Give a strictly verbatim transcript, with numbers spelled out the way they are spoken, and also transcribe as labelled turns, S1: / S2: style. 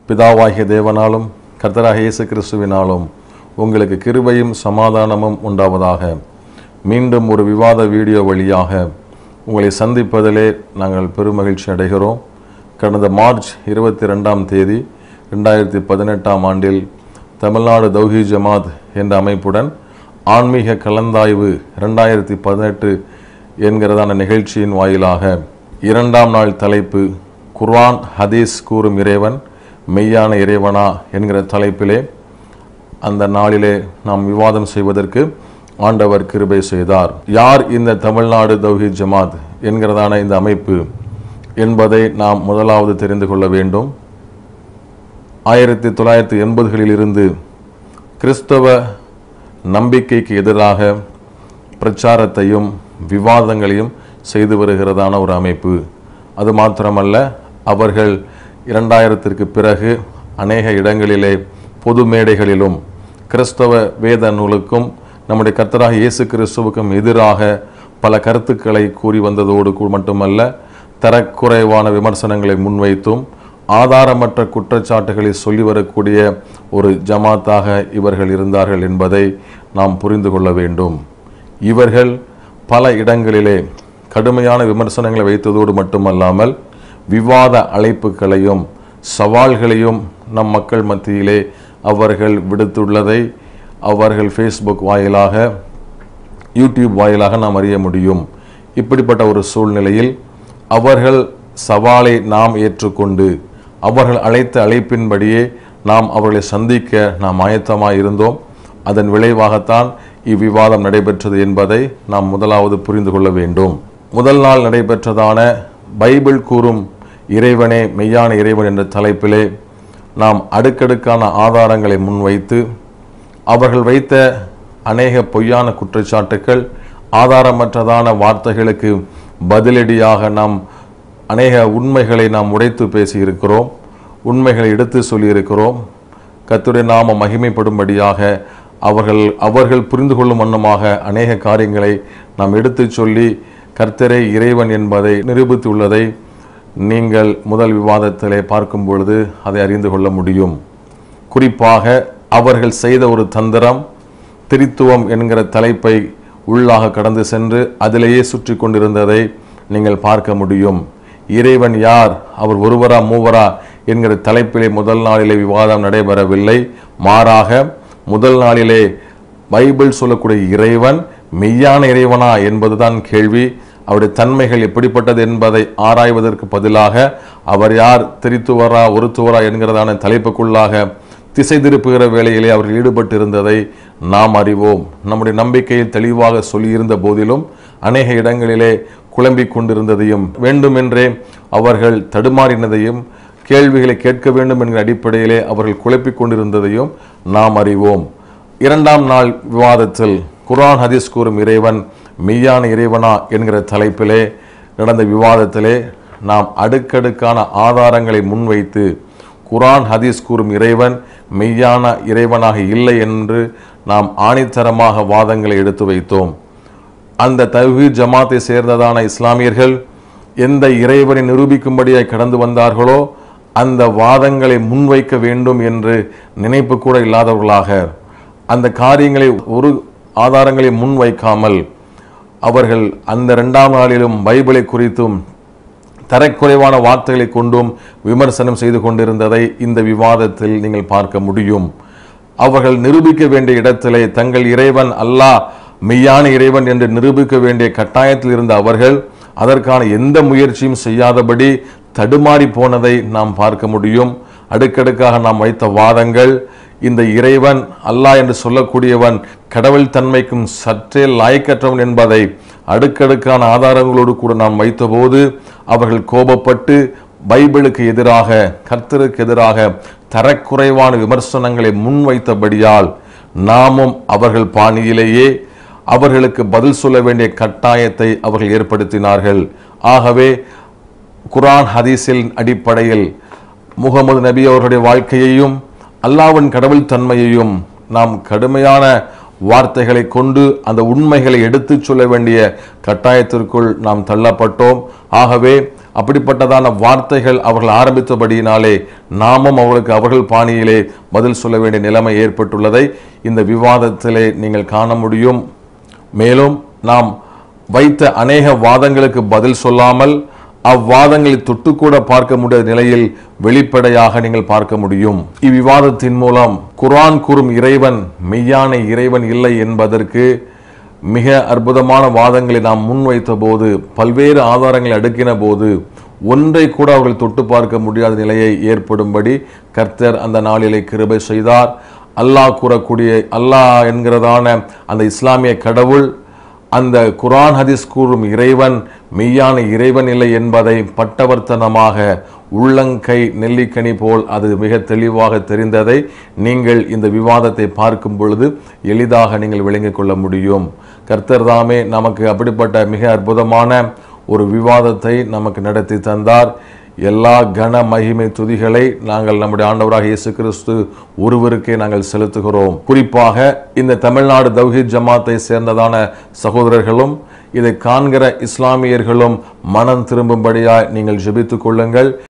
S1: பிதாவாகிய தேவனாலும் கர்த்தராகிய இயேசு கிறிஸ்துவினாலும் உங்களுக்கு கிருபையும் சமாதானமும் உண்டாவதாக. மீண்டும் ஒரு விவாத வீடியோ வழியாக உங்களை சந்திப்பதிலே நாங்கள் பெருமகிழ்ச்சி அடைகிறோம். கடந்த மார்ச் இருபத்தி ரெண்டாம் தேதி ரெண்டாயிரத்தி பதினெட்டாம் ஆண்டில் தமிழ்நாடு தௌஹீத் ஜமாத் என்ற அமைப்புடன் ஆன்மீக கலந்தாய்வு ரெண்டாயிரத்தி பதினெட்டு என்கிறதான நிகழ்ச்சியின் வாயிலாக இரண்டாம் நாள் தலைப்பு குர்ஆன் ஹதீஸ் கூறும் இறைவன் மெய்யான இறைவனா என்கிற தலைப்பிலே அந்த நாளிலே நாம் விவாதம் செய்வதற்கு ஆண்டவர் கிருபை செய்தார். யார் இந்த தமிழ்நாடு தௌஹீத் ஜமாத் என்கிறதான இந்த அமைப்பு என்பதை நாம் முதலாவது தெரிந்து கொள்ள வேண்டும். ஆயிரத்தி தொள்ளாயிரத்தி எண்பதுகளில் இருந்து கிறிஸ்தவ நம்பிக்கைக்கு எதிராக பிரச்சாரத்தையும் விவாதங்களையும் செய்து வருகிறதான ஒரு அமைப்பு. அது மாத்திரமல்ல, அவர்கள் இரண்டாயிரத்திற்கு பிறகு அநேக இடங்களிலே பொது மேடைகளிலும் கிறிஸ்தவ வேத நூலுக்கும் நம்முடைய கர்த்தராகிய இயேசு கிறிஸ்துவுக்கும் எதிராக பல கருத்துக்களை கூறி வந்ததோடு மட்டுமல்ல, தரக்குறைவான விமர்சனங்களை முன்வைத்தும் ஆதாரமற்ற குற்றச்சாட்டுகளை சொல்லி வரக்கூடிய ஒரு ஜமாத்தாக இவர்கள் இருந்தார்கள் என்பதை நாம் புரிந்து கொள்ள வேண்டும். இவர்கள் பல இடங்களிலே கடுமையான விமர்சனங்களை வைத்ததோடு மட்டுமல்லாமல் விவாத அழைப்புகளையும் சவால்களையும் நம் மக்கள் மத்தியிலே அவர்கள் விடுத்துள்ளதை அவர்கள் ஃபேஸ்புக் வாயிலாக யூடியூப் வாயிலாக நாம் அறிய முடியும். இப்படிப்பட்ட ஒரு சூழ்நிலையில் அவர்கள் சவாலை நாம் ஏற்றுக்கொண்டு அவர்கள் அழைத்த அழைப்பின்படியே நாம் அவர்களை சந்திக்க நாம் ஆயத்தமாக இருந்தோம். அதன் விளைவாகத்தான் இவ்விவாதம் நடைபெற்றது என்பதை நாம் முதலாவது புரிந்து கொள்ள வேண்டும். முதல் நாள் நடைபெற்றதான பைபிள் கூறும் இறைவனே மெய்யான இறைவன் என்ற தலைப்பிலே நாம் அடுக்கடுக்கான ஆதாரங்களை முன்வைத்து அவர்கள் வைத்த அநேக பொய்யான குற்றச்சாட்டுக்கள் ஆதாரமற்றதான வார்த்தைகளுக்கு பதிலடியாக நாம் அநேக உண்மைகளை நாம் உடைத்து பேசியிருக்கிறோம். உண்மைகளை எடுத்து சொல்லியிருக்கிறோம். கர்த்தருடைய நாம மகிமைப்படும்படியாக அவர்கள் அவர்கள் புரிந்து கொள்ளும் வண்ணமாக அநேக காரியங்களை நாம் எடுத்து சொல்லி கர்த்தரே இறைவன் என்பதை நிரூபித்துள்ளதை நீங்கள் முதல் விவாதத்திலே பார்க்கும் பொழுது அதை அறிந்து கொள்ள முடியும். குறிப்பாக அவர்கள் செய்த ஒரு தந்திரம் திரித்துவம் என்கிற தலைப்பை உள்ளாக கடந்து சென்று அதிலேயே சுற்றி கொண்டிருந்ததை நீங்கள் பார்க்க முடியும். இறைவன் யார், அவர் ஒருவரா மூவரா என்கிற தலைப்பிலே முதல் நாளிலே விவாதம் நடைபெறவில்லை. மாறாக முதல் நாளிலே பைபிள் சொல்லக்கூடிய இறைவன் மெய்யான இறைவனா என்பதுதான் கேள்வி. அவருடைய தன்மைகள் எப்படிப்பட்டது என்பதை ஆராய்வதற்கு பதிலாக அவர் யார், திரித்துவரா ஒருத்துவரா என்கிறதான தலைப்புக்குள்ளாக திசை திருப்புகிற வேளையிலே அவர்கள் ஈடுபட்டு இருந்ததை நாம் அறிவோம். நம்முடைய நம்பிக்கையில் தெளிவாக சொல்லியிருந்த போதிலும் அநேக இடங்களிலே குழம்பிக் கொண்டிருந்ததையும் வேண்டுமென்றே அவர்கள் தடுமாறினதையும் கேள்விகளை கேட்க வேண்டும் என்கிற அடிப்படையிலே அவர்கள் குழப்பிக் கொண்டிருந்ததையும் நாம் அறிவோம். இரண்டாம் நாள் விவாதத்தில் குர்ஆன் ஹதீஸ் கூறும் இறைவன் மெய்யான இறைவனா என்கிற தலைப்பிலே நடந்த விவாதத்திலே நாம் அடுக்கடுக்கான ஆதாரங்களை முன்வைத்து குர்ஆன் ஹதீஸ் கூறும் இறைவன் மெய்யான இறைவனாக இல்லை என்று நாம் ஆணித்தரமாக வாதங்களை எடுத்து வைத்தோம். அந்த தௌஹீத் ஜமாத்தை சேர்ந்ததான இஸ்லாமியர்கள் எந்த இறைவனை நிரூபிக்கும்படியாய் கடந்து வந்தார்களோ அந்த வாதங்களை முன்வைக்க வேண்டும் என்று நினைப்பு கூட இல்லாதவர்களாக அந்த காரியங்களை ஒரு ஆதாரங்களை முன்வைக்காமல் அவர்கள் அந்த இரண்டாம் நாளிலும் பைபிளை குறித்தும் தரக்குறைவான வார்த்தைகளை கொண்டும் விமர்சனம் செய்து கொண்டிருந்ததை இந்த விவாதத்தில் நீங்கள் பார்க்க முடியும். அவர்கள் நிரூபிக்க வேண்டிய இடத்திலே தங்கள் இறைவன் அல்லாஹ் மெய்யான இறைவன் என்று நிரூபிக்க வேண்டிய கட்டாயத்தில் இருந்த அவர்கள் அதற்கான எந்த முயற்சியும் செய்யாதபடி தடுமாறி போனதை நாம் பார்க்க முடியும். அடுக்கடுக்காக நாம் வைத்த வாதங்கள் இந்த இறைவன் அல்லாஹ் என்று சொல்லக்கூடியவன் கடவுள் தன்மைக்கும் சற்றே லாயக்கற்றவன் என்பதை அடுக்கடுக்கான ஆதாரங்களோடு கூட நாம் வைத்தபோது அவர்கள் கோபப்பட்டு பைபிளுக்கு எதிராக கர்த்தருக்கு எதிராக தரக்குறைவான விமர்சனங்களை முன்வைத்தபடியால் நாமும் அவர்கள் பாணியிலேயே அவர்களுக்கு பதில் சொல்ல வேண்டிய கட்டாயத்தை அவர்கள் ஏற்படுத்தினார்கள். ஆகவே குர்ஆன் ஹதீஸின் அடிப்படையில் முகமது நபி அவர்களுடைய வாழ்க்கையையும் அல்லாஹ்வின் கடவுள் தன்மையையும் நாம் கடுமையான வார்த்தைகளை கொண்டு அந்த உண்மைகளை எடுத்து சொல்ல வேண்டிய கட்டாயத்திற்குள் நாம் தள்ளப்பட்டோம். ஆகவே அப்படிப்பட்டதான வார்த்தைகள் அவர்கள் ஆரம்பித்தபடியினாலே நாமும் அவர்களுக்கு அவர்கள் பாணியிலே பதில் சொல்ல வேண்டிய நிலைமை ஏற்பட்டுள்ளதை இந்த விவாதத்திலே நீங்கள் காண முடியும். மேலும் நாம் வைத்த அநேக வாதங்களுக்கு பதில் சொல்லாமல் அவ்வாதங்களை தொட்டுக்கூட பார்க்க முடியாத நிலையில் வெளிப்படையாக நீங்கள் பார்க்க முடியும். இவ்விவாதத்தின் மூலம் குர்ஆன் கூறும் இறைவன் மெய்யான இறைவன் இல்லை என்பதற்கு மிக அற்புதமான வாதங்களை நாம் முன்வைத்த போது, பல்வேறு ஆதாரங்களை அடுக்கின போது ஒன்றை கூட அவர்கள் தொட்டு பார்க்க முடியாத நிலையை ஏற்படும்படி கர்த்தர் அந்த நாளிலே கிருபை செய்தார். அல்லாஹ் கூறக்கூடிய அல்லாஹ் என்கிறதான அந்த இஸ்லாமிய கடவுள் அந்த குர்ஆன் ஹதீஸ் கூறும் இறைவன் மெய்யான இறைவன் இல்லை என்பதை பட்டவர்த்தனமாக உள்ளங்கை நெல்லிக்கனி போல் அது மிக தெளிவாக தெரிந்ததை நீங்கள் இந்த விவாதத்தை பார்க்கும் பொழுது எளிதாக நீங்கள் விளங்கிக் கொள்ள முடியும். கர்த்தர் தாமே நமக்கு அப்படிப்பட்ட மிக அற்புதமான ஒரு விவாதத்தை நமக்கு நடத்தி தந்தார். எல்லா கன மகிமை துதிகளை நாங்கள் நம்முடைய ஆண்டவராக இயேசு கிறிஸ்து ஒருவருக்கே நாங்கள் செலுத்துகிறோம். குறிப்பாக இந்த தமிழ்நாடு தௌஹீத் ஜமாத்தை சேர்ந்ததான சகோதரர்களும் இதை காண்கிற இஸ்லாமியர்களும் மனம் திரும்பும்படியாய் நீங்கள் ஜெபித்துக் கொள்ளுங்கள்.